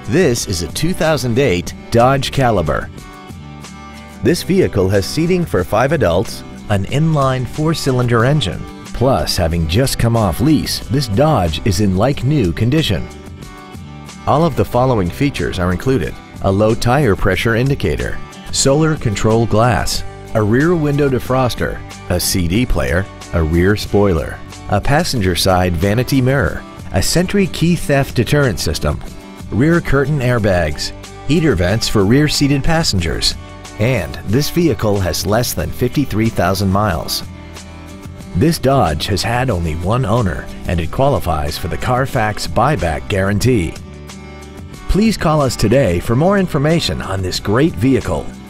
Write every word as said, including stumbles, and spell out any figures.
This is a two thousand eight Dodge Caliber. This vehicle has seating for five adults, an inline four-cylinder engine. Plus, having just come off lease, this Dodge is in like-new condition. All of the following features are included: a low tire pressure indicator, solar control glass, a rear window defroster, a C D player, a rear spoiler, a passenger side vanity mirror, a Sentry key theft deterrent system, rear curtain airbags, heater vents for rear-seated passengers, and this vehicle has less than fifty-three thousand miles. This Dodge has had only one owner and it qualifies for the Carfax buyback guarantee. Please call us today for more information on this great vehicle.